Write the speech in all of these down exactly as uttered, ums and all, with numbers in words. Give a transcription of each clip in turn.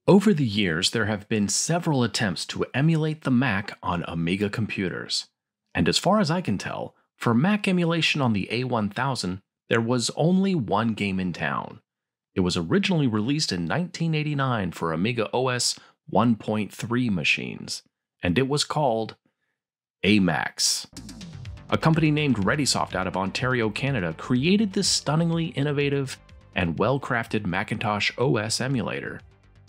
Over the years, there have been several attempts to emulate the Mac on Amiga computers. And as far as I can tell, for Mac emulation on the A one thousand, there was only one game in town. It was originally released in nineteen eighty-nine for Amiga O S one point three machines, and it was called Amax. A company named ReadySoft out of Ontario, Canada created this stunningly innovative and well-crafted Macintosh O S emulator.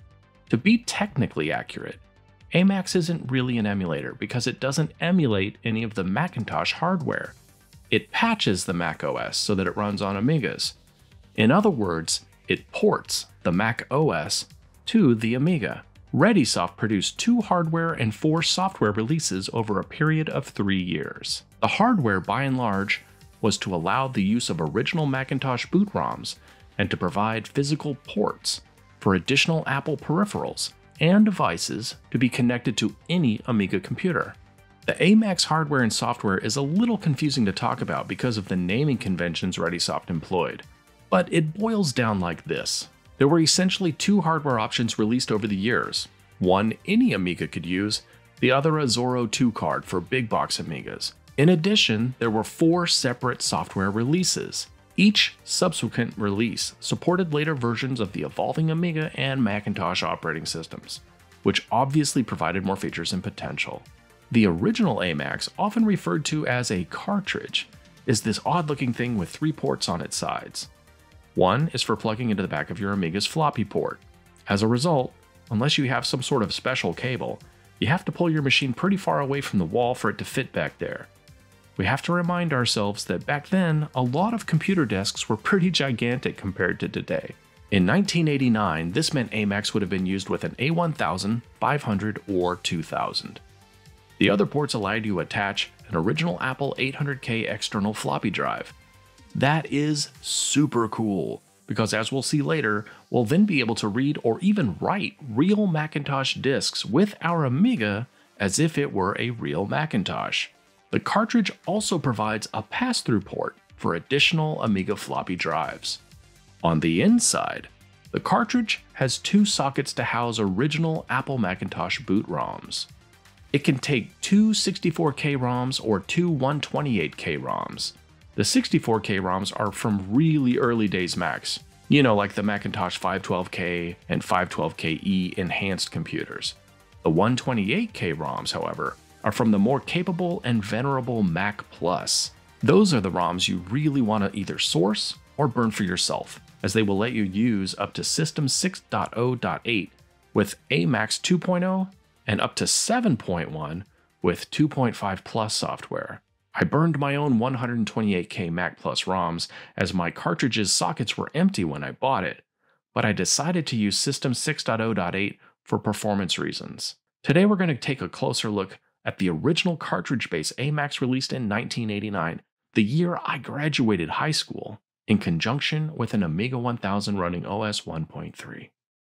To be technically accurate, Amax isn't really an emulator because it doesn't emulate any of the Macintosh hardware. It patches the Mac O S so that it runs on Amigas. In other words, it ports the Mac O S to the Amiga. ReadySoft produced two hardware and four software releases over a period of three years. The hardware, by and large, was to allow the use of original Macintosh boot ROMs and to provide physical ports for additional Apple peripherals and devices to be connected to any Amiga computer. The Amax hardware and software is a little confusing to talk about because of the naming conventions ReadySoft employed, but it boils down like this. There were essentially two hardware options released over the years. One any Amiga could use, the other a Zorro two card for big box Amigas. In addition, there were four separate software releases. Each subsequent release supported later versions of the evolving Amiga and Macintosh operating systems, which obviously provided more features and potential. The original Amax, often referred to as a cartridge, is this odd-looking thing with three ports on its sides. One is for plugging into the back of your Amiga's floppy port. As a result, unless you have some sort of special cable, you have to pull your machine pretty far away from the wall for it to fit back there. We have to remind ourselves that back then, a lot of computer desks were pretty gigantic compared to today. In nineteen eighty-nine, this meant Amax would have been used with an A one thousand, five hundred, or two thousand. The other ports allowed you to attach an original Apple eight hundred K external floppy drive. That is super cool, because as we'll see later, we'll then be able to read or even write real Macintosh disks with our Amiga as if it were a real Macintosh. The cartridge also provides a pass-through port for additional Amiga floppy drives. On the inside, the cartridge has two sockets to house original Apple Macintosh boot ROMs. It can take two sixty-four K ROMs or two one twenty-eight K ROMs. The sixty-four K ROMs are from really early days Macs, you know, like the Macintosh five twelve K and five twelve K E enhanced computers. The one twenty-eight K ROMs, however, are from the more capable and venerable Mac Plus. Those are the ROMs you really want to either source or burn for yourself, as they will let you use up to System six point oh point eight with Amax two point oh and up to seven point one with two point five Plus software. I burned my own one twenty-eight K Mac Plus ROMs as my cartridge's sockets were empty when I bought it, but I decided to use System six point oh point eight for performance reasons. Today we're going to take a closer look at the original cartridge-based Amax released in nineteen eighty-nine, the year I graduated high school, in conjunction with an Amiga one thousand running O S one point three.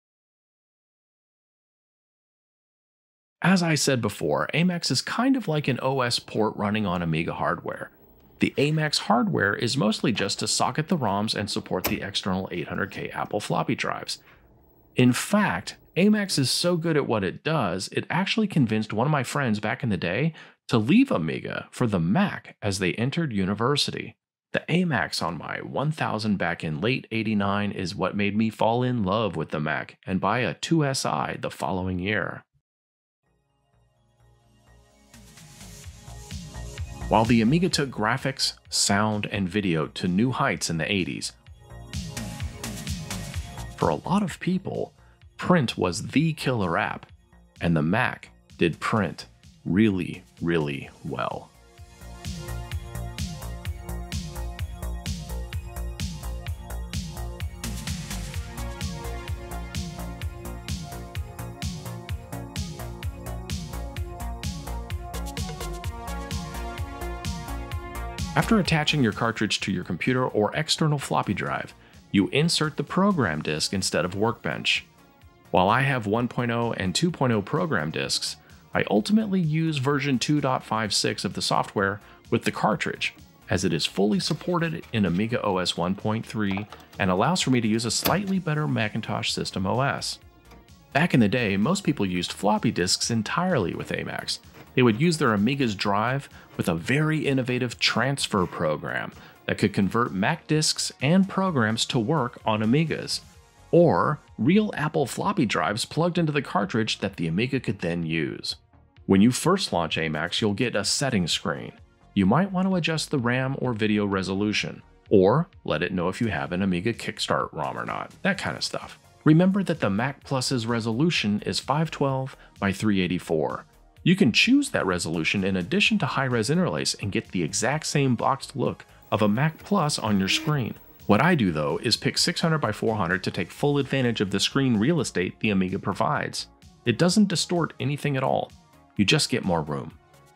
As I said before, Amax is kind of like an O S port running on Amiga hardware. The Amax hardware is mostly just to socket the ROMs and support the external eight hundred K Apple floppy drives. In fact, Amax is so good at what it does, it actually convinced one of my friends back in the day to leave Amiga for the Mac as they entered university. The Amax on my one thousand back in late eighty-nine is what made me fall in love with the Mac and buy a two S I the following year. While the Amiga took graphics, sound, and video to new heights in the eighties, for a lot of people, print was the killer app, and the Mac did print really, really well. After attaching your cartridge to your computer or external floppy drive, you insert the program disk instead of Workbench. While I have one point oh and two point oh program disks, I ultimately use version two point fifty-six of the software with the cartridge, as it is fully supported in Amiga O S one point three and allows for me to use a slightly better Macintosh system O S. Back in the day, most people used floppy disks entirely with Amics. They would use their Amiga's drive with a very innovative transfer program that could convert Mac disks and programs to work on Amigas, or real Apple floppy drives plugged into the cartridge that the Amiga could then use. When you first launch Amics, you'll get a settings screen. You might want to adjust the RAM or video resolution, or let it know if you have an Amiga Kickstart ROM or not, that kind of stuff. Remember that the Mac Plus's resolution is five twelve by three eighty-four. You can choose that resolution in addition to high-res interlace and get the exact same boxed look of a Mac Plus on your screen. What I do though is pick six hundred by four hundred to take full advantage of the screen real estate the Amiga provides. It doesn't distort anything at all, you just get more room.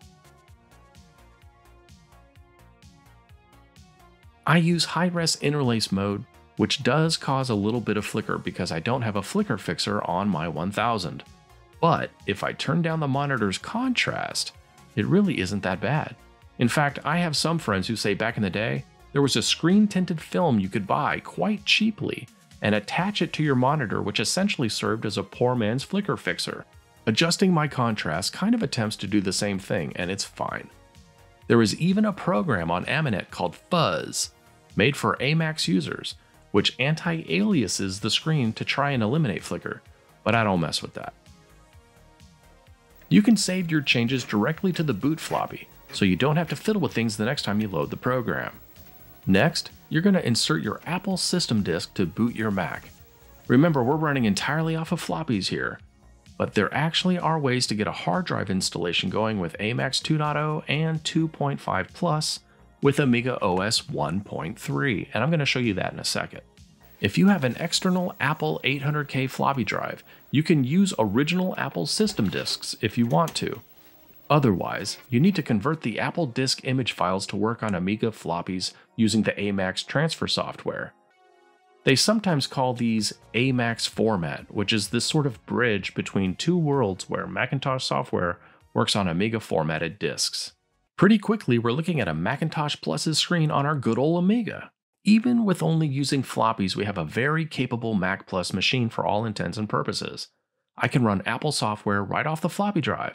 I use high-res interlace mode, which does cause a little bit of flicker because I don't have a flicker fixer on my one thousand. But if I turn down the monitor's contrast, it really isn't that bad. In fact, I have some friends who say back in the day, there was a screen-tinted film you could buy quite cheaply and attach it to your monitor, which essentially served as a poor man's flicker fixer. Adjusting my contrast kind of attempts to do the same thing, and it's fine. There is even a program on Aminet called Fuzz, made for Amics users, which anti-aliases the screen to try and eliminate flicker, but I don't mess with that. You can save your changes directly to the boot floppy, so you don't have to fiddle with things the next time you load the program. Next, you're going to insert your Apple system disk to boot your Mac. Remember, we're running entirely off of floppies here, but there actually are ways to get a hard drive installation going with Amics two point oh and two point five plus with Amiga O S one point three, and I'm going to show you that in a second. If you have an external Apple eight hundred K floppy drive, you can use original Apple system disks if you want to. Otherwise, you need to convert the Apple disk image files to work on Amiga floppies using the Amics transfer software. They sometimes call these Amics format, which is this sort of bridge between two worlds where Macintosh software works on Amiga formatted disks. Pretty quickly, we're looking at a Macintosh Plus's screen on our good old Amiga. Even with only using floppies, we have a very capable Mac Plus machine for all intents and purposes. I can run Apple software right off the floppy drive.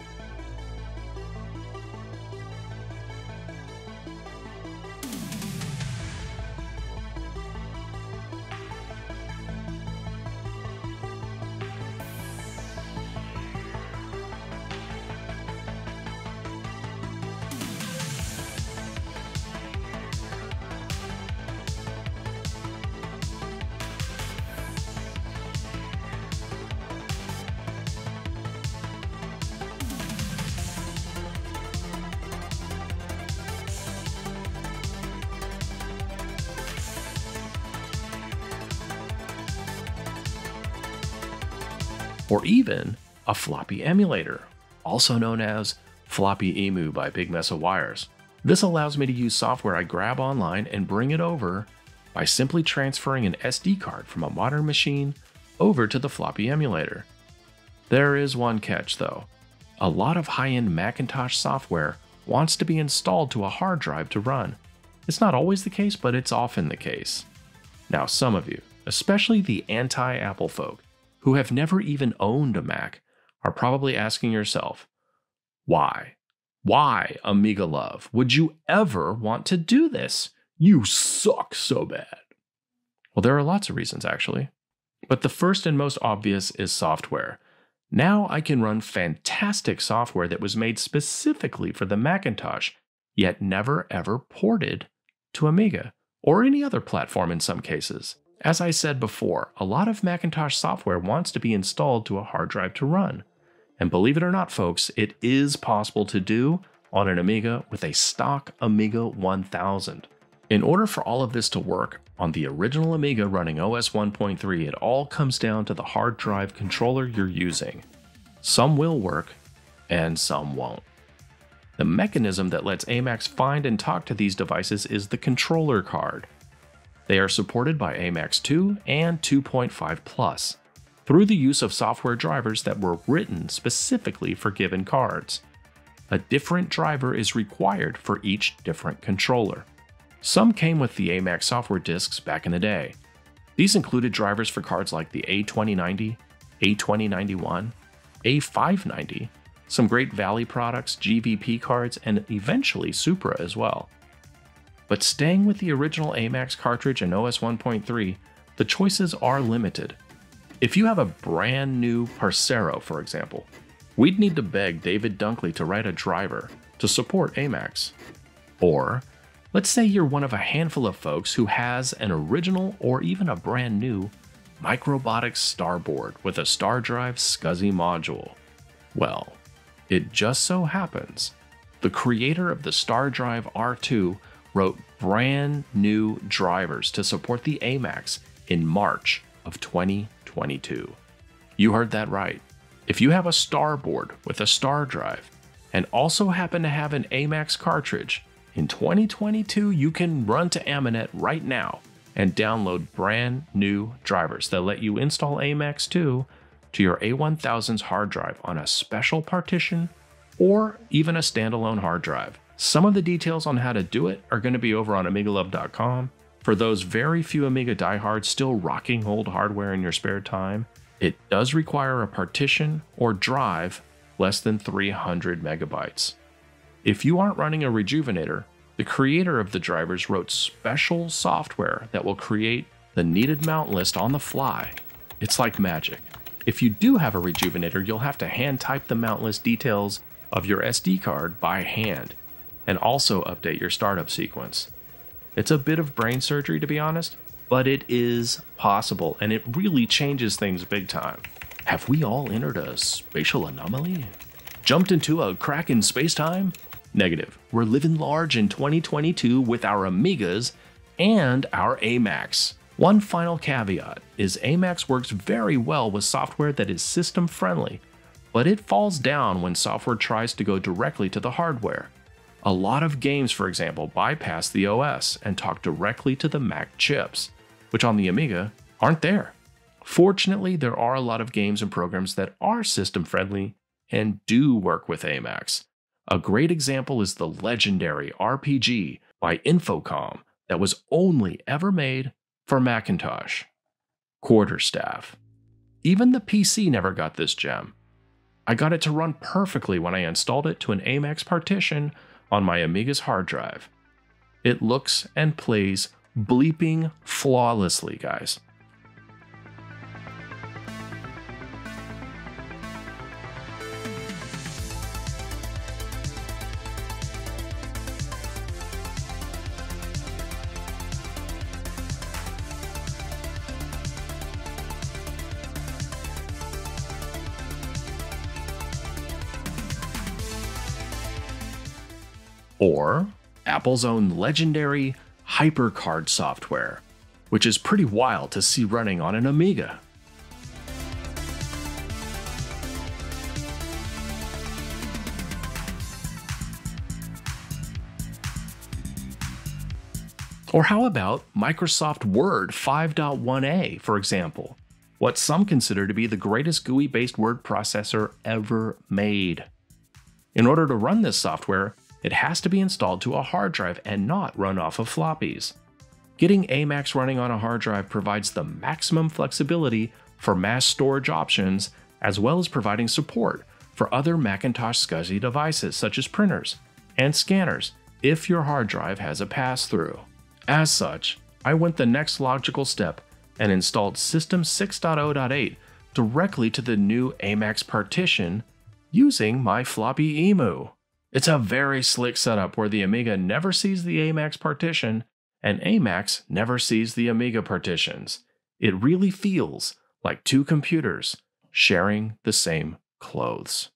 Or even a floppy emulator, also known as Floppy Emu by Big Mess of Wires. This allows me to use software I grab online and bring it over by simply transferring an S D card from a modern machine over to the floppy emulator. There is one catch though. A lot of high-end Macintosh software wants to be installed to a hard drive to run. It's not always the case, but it's often the case. Now some of you, especially the anti-Apple folk, who have never even owned a Mac, are probably asking yourself, why? Why, AmigaLove, would you ever want to do this? You suck so bad. Well, there are lots of reasons actually, but the first and most obvious is software. Now I can run fantastic software that was made specifically for the Macintosh, yet never ever ported to Amiga, or any other platform in some cases. As I said before, a lot of Macintosh software wants to be installed to a hard drive to run. And believe it or not, folks, it is possible to do on an Amiga with a stock Amiga one thousand. In order for all of this to work on the original Amiga running O S one point three, it all comes down to the hard drive controller you're using. Some will work, and some won't. The mechanism that lets Amics find and talk to these devices is the controller card. They are supported by Amics two and two point five plus, through the use of software drivers that were written specifically for given cards. A different driver is required for each different controller. Some came with the Amics software disks back in the day. These included drivers for cards like the A twenty ninety, A twenty ninety-one, A five ninety, some great Valley products, G V P cards, and eventually Supra as well. But staying with the original Amax cartridge and O S one point three, the choices are limited. If you have a brand new Parcero, for example, we'd need to beg David Dunkley to write a driver to support Amax. Or, let's say you're one of a handful of folks who has an original or even a brand new Microbotics Starboard with a STARDRIVE SCSI module. Well, it just so happens the creator of the STARDRIVE R two wrote brand new drivers to support the Amax in March of twenty twenty-two. You heard that right. If you have a Starboard with a STARDRIVE and also happen to have an Amax cartridge, in twenty twenty-two you can run to Aminet right now and download brand new drivers that let you install Amax two to your A one thousand's hard drive on a special partition or even a standalone hard drive. Some of the details on how to do it are going to be over on Amiga Love dot com. For those very few Amiga diehards still rocking old hardware in your spare time, it does require a partition or drive less than three hundred megabytes. If you aren't running a Rejuvenator, the creator of the drivers wrote special software that will create the needed mount list on the fly. It's like magic. If you do have a Rejuvenator, you'll have to hand type the mount list details of your S D card by hand, and also update your startup sequence. It's a bit of brain surgery, to be honest, but it is possible, and it really changes things big time. Have we all entered a spatial anomaly? Jumped into a crack in space-time? Negative. We're living large in twenty twenty-two with our Amigas and our Amax. One final caveat is Amax works very well with software that is system-friendly, but it falls down when software tries to go directly to the hardware. A lot of games, for example, bypass the O S and talk directly to the Mac chips, which on the Amiga aren't there. Fortunately, there are a lot of games and programs that are system-friendly and do work with Amax. A great example is the legendary R P G by Infocom that was only ever made for Macintosh, Quarterstaff. Even the P C never got this gem. I got it to run perfectly when I installed it to an Amax partition on my Amiga's hard drive. It looks and plays bleeping flawlessly, guys. Or Apple's own legendary HyperCard software, which is pretty wild to see running on an Amiga. Or how about Microsoft Word five point one A, for example, what some consider to be the greatest G U I-based word processor ever made. In order to run this software, it has to be installed to a hard drive and not run off of floppies. Getting Amax running on a hard drive provides the maximum flexibility for mass storage options, as well as providing support for other Macintosh SCSI devices such as printers and scanners if your hard drive has a pass-through. As such, I went the next logical step and installed System six point oh point eight directly to the new Amax partition using my floppy emu. It's a very slick setup where the Amiga never sees the Amax partition and Amax never sees the Amiga partitions. It really feels like two computers sharing the same clothes.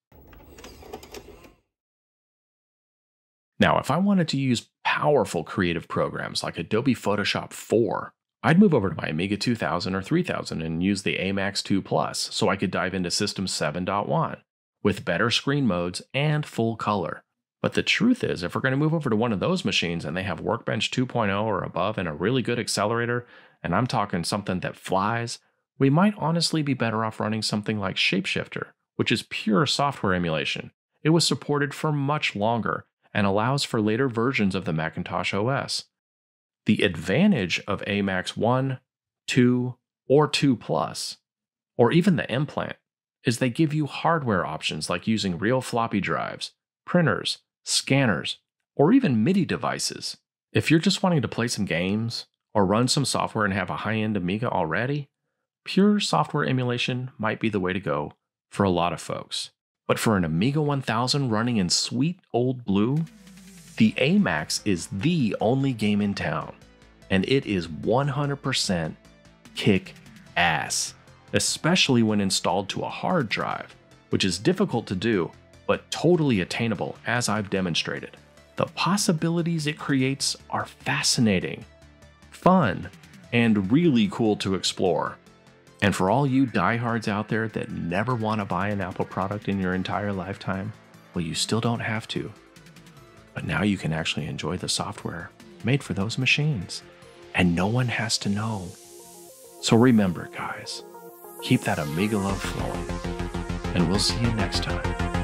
Now, if I wanted to use powerful creative programs like Adobe Photoshop four, I'd move over to my Amiga two thousand or three thousand and use the Amax two Plus so I could dive into System seven point one. With better screen modes and full color. But the truth is, if we're going to move over to one of those machines and they have Workbench two point oh or above and a really good accelerator, and I'm talking something that flies, we might honestly be better off running something like Shapeshifter, which is pure software emulation. It was supported for much longer and allows for later versions of the Macintosh O S. The advantage of Amax one, two, or two Plus or even the implant, is they give you hardware options like using real floppy drives, printers, scanners, or even MIDI devices. If you're just wanting to play some games or run some software and have a high-end Amiga already, pure software emulation might be the way to go for a lot of folks. But for an Amiga one thousand running in sweet old blue, the A MAX is the only game in town, and it is one hundred percent kick ass, especially when installed to a hard drive, which is difficult to do, but totally attainable as I've demonstrated. The possibilities it creates are fascinating, fun, and really cool to explore. And for all you diehards out there that never want to buy an Apple product in your entire lifetime, well, you still don't have to. But now you can actually enjoy the software made for those machines, and no one has to know. So remember, guys, keep that Amiga love flowing, and we'll see you next time.